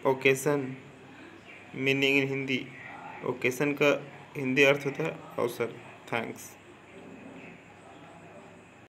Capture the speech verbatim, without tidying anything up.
Occasion meaning in Hindi. Occasion का हिंदी अर्थ होता है अवसर। थैंक्स।